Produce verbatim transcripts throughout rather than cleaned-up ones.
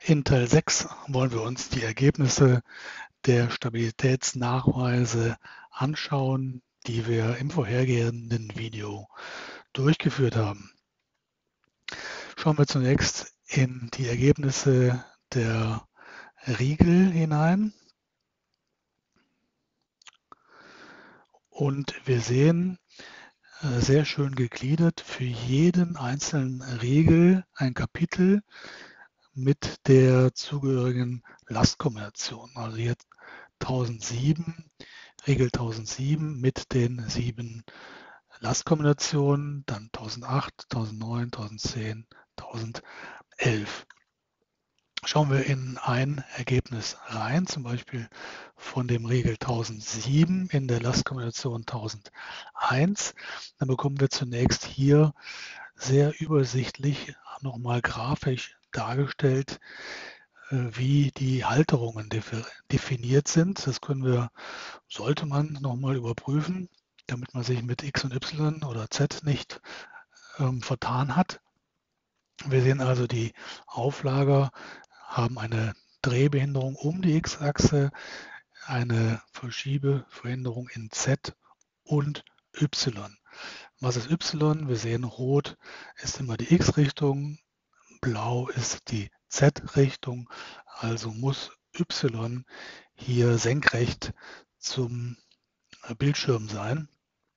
In Teil sechs wollen wir uns die Ergebnisse der Stabilitätsnachweise anschauen, die wir im vorhergehenden Video durchgeführt haben. Schauen wir zunächst in die Ergebnisse der Riegel hinein. Und wir sehen äh, sehr schön gegliedert für jeden einzelnen Riegel ein Kapitel mit der zugehörigen Lastkombination. Also hier tausendsieben, Riegel tausendsieben mit den sieben Lastkombinationen, dann tausendacht, tausendneun, tausendzehn, tausendelf. Schauen wir in ein Ergebnis rein, zum Beispiel von dem Riegel tausendsieben in der Lastkombination tausendeins, dann bekommen wir zunächst hier sehr übersichtlich nochmal grafisch dargestellt, wie die Halterungen definiert sind. Das können wir, sollte man nochmal überprüfen, damit man sich mit X und Y oder Z nicht ähm, vertan hat. Wir sehen also, die Auflager haben eine Drehbehinderung um die X-Achse, eine Verschiebeverhinderung in Z und Y. Was ist Y? Wir sehen, rot ist immer die X-Richtung, blau ist die Z-Richtung, also muss Y hier senkrecht zum Bildschirm sein.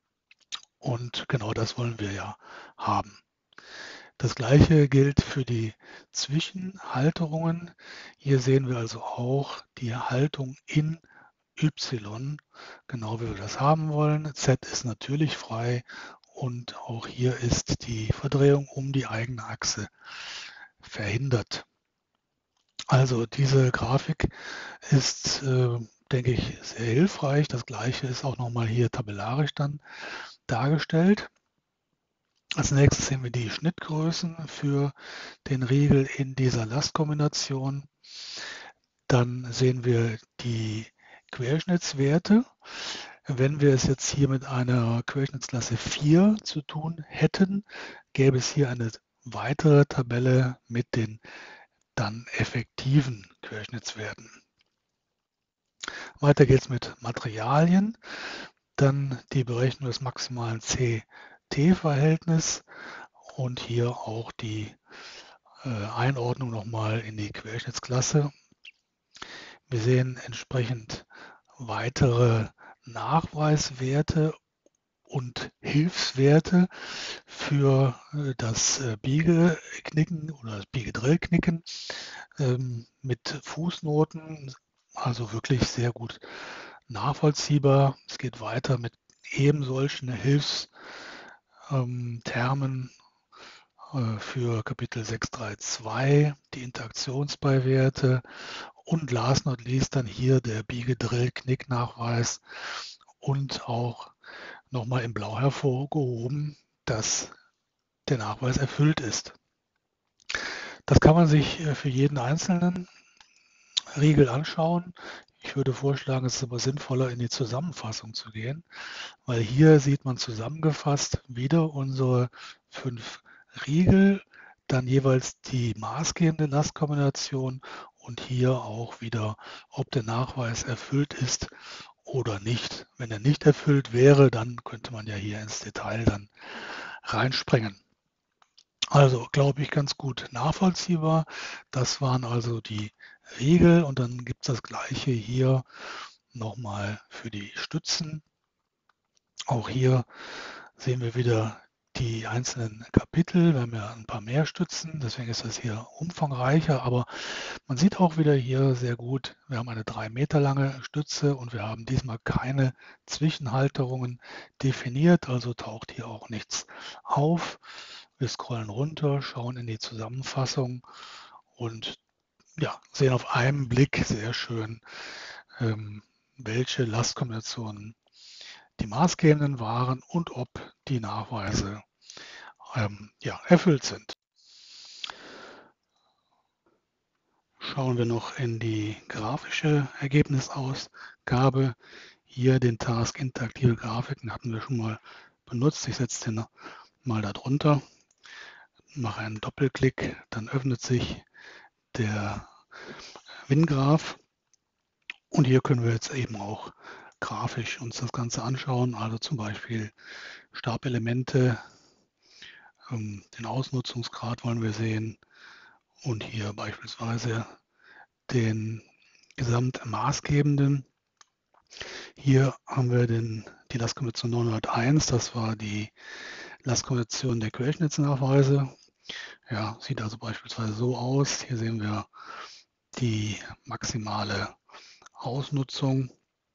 Und genau das wollen wir ja haben. Das gleiche gilt für die Zwischenhalterungen. Hier sehen wir also auch die Haltung in Y, genau wie wir das haben wollen. Z ist natürlich frei und auch hier ist die Verdrehung um die eigene Achse verhindert. Also diese Grafik ist, äh, denke ich, sehr hilfreich. Das gleiche ist auch nochmal hier tabellarisch dann dargestellt. Als nächstes sehen wir die Schnittgrößen für den Riegel in dieser Lastkombination. Dann sehen wir die Querschnittswerte. Wenn wir es jetzt hier mit einer Querschnittsklasse vier zu tun hätten, gäbe es hier eine weitere Tabelle mit den dann effektiven Querschnittswerten. Weiter geht es mit Materialien, dann die Berechnung des maximalen C T-Verhältnisses und hier auch die äh, Einordnung nochmal in die Querschnittsklasse. Wir sehen entsprechend weitere Nachweiswerte und Hilfswerte für das Biegeknicken oder das Biegedrillknicken ähm, mit Fußnoten, also wirklich sehr gut nachvollziehbar. Es geht weiter mit eben solchen Hilfstermen äh, für Kapitel sechs Punkt drei Punkt zwei, die Interaktionsbeiwerte und last not least dann hier der Biegedrill-Knicknachweis und auch nochmal in Blau hervorgehoben, dass der Nachweis erfüllt ist. Das kann man sich für jeden einzelnen Riegel anschauen. Ich würde vorschlagen, es ist aber sinnvoller, in die Zusammenfassung zu gehen, weil hier sieht man zusammengefasst wieder unsere fünf Riegel, dann jeweils die maßgebende Lastkombination und hier auch wieder, ob der Nachweis erfüllt ist oder nicht. Wenn er nicht erfüllt wäre, dann könnte man ja hier ins Detail dann reinspringen. Also, glaube ich, ganz gut nachvollziehbar. Das waren also die Riegel und dann gibt es das gleiche hier nochmal für die Stützen. Auch hier sehen wir wieder die einzelnen Kapitel. Wir haben ja ein paar mehr Stützen, deswegen ist das hier umfangreicher, aber man sieht auch wieder hier sehr gut, wir haben eine drei Meter lange Stütze und wir haben diesmal keine Zwischenhalterungen definiert, also taucht hier auch nichts auf. Wir scrollen runter, schauen in die Zusammenfassung und ja, sehen auf einen Blick sehr schön, ähm, welche Lastkombinationen die maßgebenden waren und ob die Nachweise ähm, ja, erfüllt sind. Schauen wir noch in die grafische Ergebnisausgabe. Hier den Task interaktive Grafiken hatten wir schon mal benutzt. Ich setze den mal darunter, mache einen Doppelklick, dann öffnet sich der WinGraph. Und hier können wir jetzt eben auch grafisch uns das Ganze anschauen, also zum Beispiel Stabelemente, ähm, den Ausnutzungsgrad wollen wir sehen und hier beispielsweise den gesamtmaßgebenden. Hier haben wir den, die Lastkonversion neunhunderteins, das war die Lastkonversion der Querschnittsnachweise. Ja, sieht also beispielsweise so aus. Hier sehen wir die maximale Ausnutzung.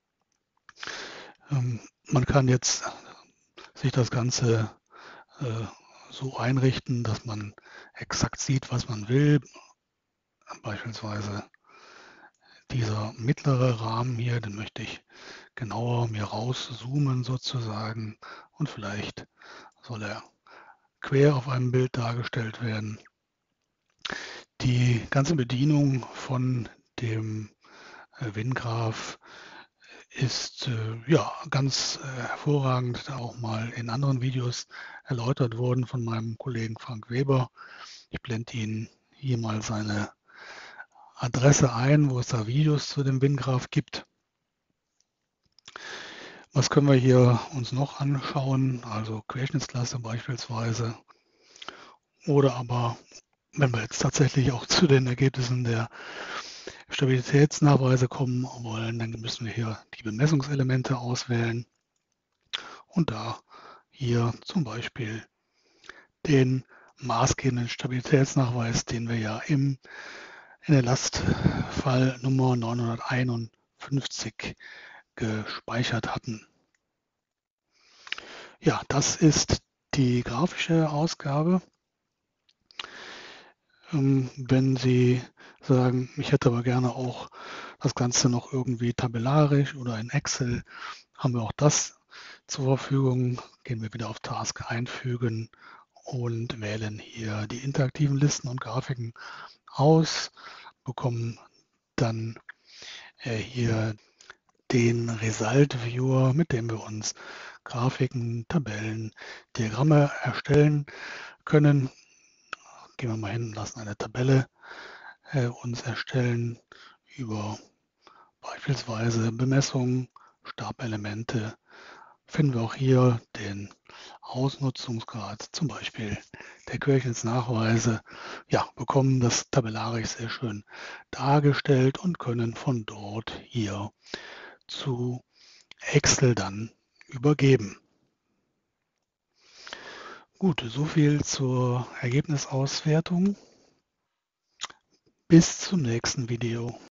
Ähm, man kann jetzt sich das Ganze äh, so einrichten, dass man exakt sieht, was man will. Beispielsweise dieser mittlere Rahmen hier, den möchte ich genauer mir rauszoomen sozusagen und vielleicht soll er quer auf einem Bild dargestellt werden. Die ganze Bedienung von dem äh, WinGraph ist äh, ja ganz äh, hervorragend auch mal in anderen Videos erläutert worden von meinem Kollegen Frank Weber. Ich blende Ihnen hier mal seine Adresse ein, wo es da Videos zu dem WinGraph gibt. Was können wir hier uns noch anschauen? Also Querschnittsklasse beispielsweise. Oder aber, wenn wir jetzt tatsächlich auch zu den Ergebnissen der Stabilitätsnachweise kommen wollen, dann müssen wir hier die Bemessungselemente auswählen und da hier zum Beispiel den maßgebenden Stabilitätsnachweis, den wir ja im, in der Lastfallnummer neunhunderteinundfünfzig gespeichert hatten. Ja, das ist die grafische Ausgabe. Ähm, wenn Sie sagen, ich hätte aber gerne auch das Ganze noch irgendwie tabellarisch oder in Excel, haben wir auch das zur Verfügung. Gehen wir wieder auf Task einfügen und wählen hier die interaktiven Listen und Grafiken aus, bekommen dann äh, hier den Result Viewer, mit dem wir uns Grafiken, Tabellen, Diagramme erstellen können. Gehen wir mal hin und lassen eine Tabelle äh, uns erstellen über beispielsweise Bemessungen, Stabelemente. Finden wir auch hier den Ausnutzungsgrad, zum Beispiel der Querschnittsnachweise. Ja, bekommen das tabellarisch sehr schön dargestellt und können von dort hier zu Excel dann übergeben. Gut, so viel zur Ergebnisauswertung. Bis zum nächsten Video.